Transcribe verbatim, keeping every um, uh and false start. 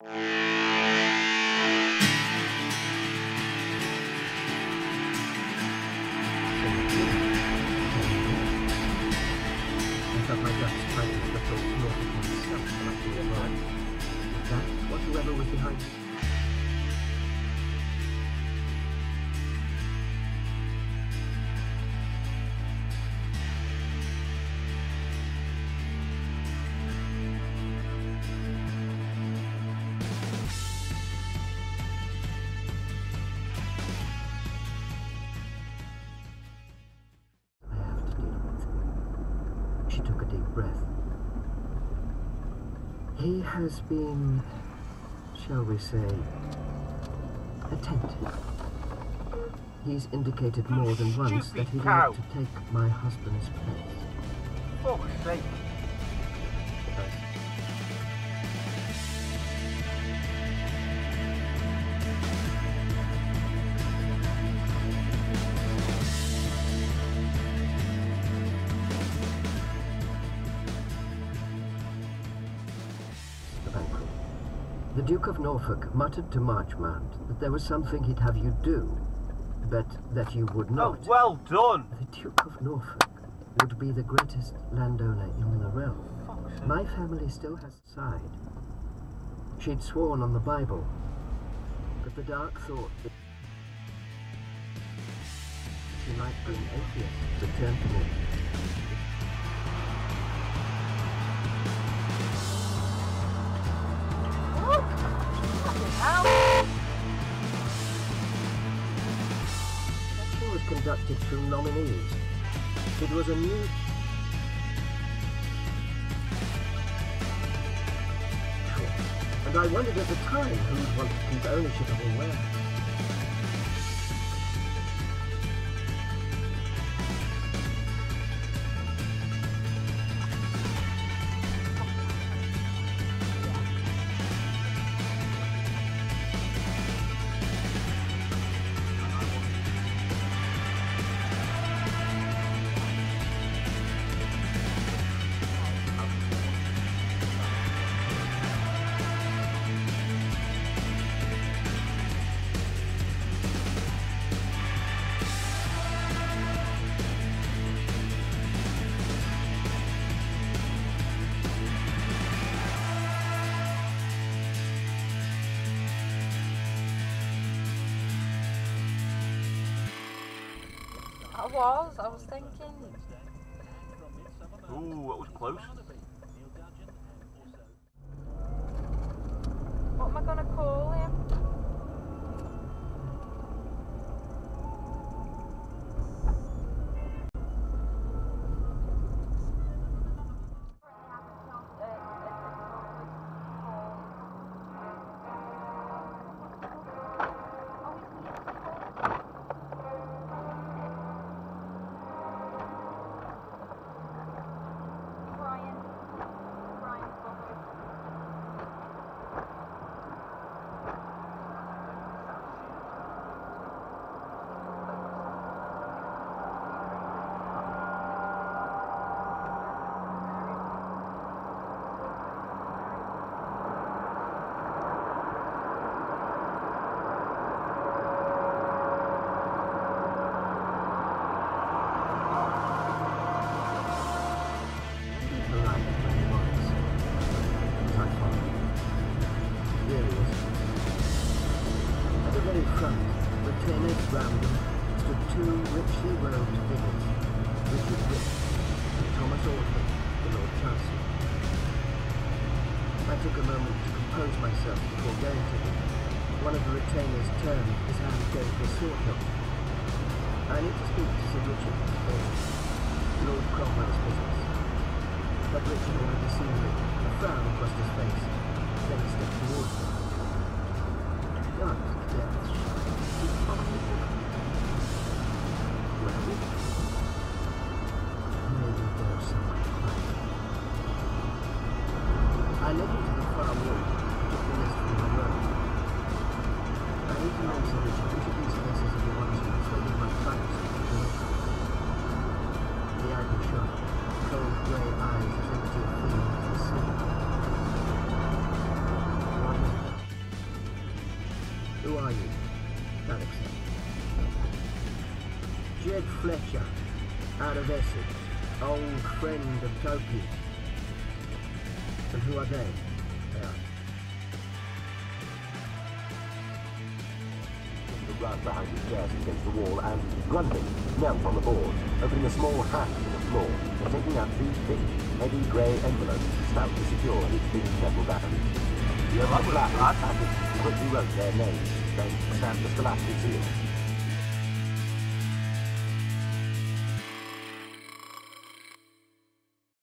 felt my guts tightening at the thought north of myself might be alive. Is that what whoever was behind me? She took a deep breath. He has been, shall we say, attentive. He's indicated more than once that he'd like to take my husband's place. For fuck's sake. The Duke of Norfolk muttered to Marchmont that there was something he'd have you do, but that you would not. Oh, well done! The Duke of Norfolk would be the greatest landowner in the realm. My family still has a side. She'd sworn on the Bible, but the dark thought that she might be an atheist returned to me. Election was conducted through nominees. It was a new... And I wondered at the time who'd want to keep ownership of all where. I was, I was thinking. Ooh, that was close. What am I gonna call him? Retainers round them stood two richly robed figures, Richard Witt and Thomas Audley, the Lord Chancellor. I took a moment to compose myself before going to them. One of the retainers turned, his hand going to a sword hilt. I need to speak to Sir Richard, Lord Cromwell's business. But Richard already seen me, a frown crossed his face, then he stepped towards me. God, yes. Well, maybe go somewhere quiet. I led him to the far wall, took the list from the road. I need to know, Sir Richard, which of these places are the ones who persuaded my clients to keep away from me. The ivy shot, cold grey eyes as empty of feeling as the sea. Ed Fletcher, out of Essex, old friend of Toki. And who are they? They are. The rug behind his desk against the wall and, grunting, knelt on the board, opening a small hatch in the floor and taking out two thick, heavy grey envelopes stoutly secure in his big metal battery. The other flap and package quickly wrote their names, then stamped the scholastic seal.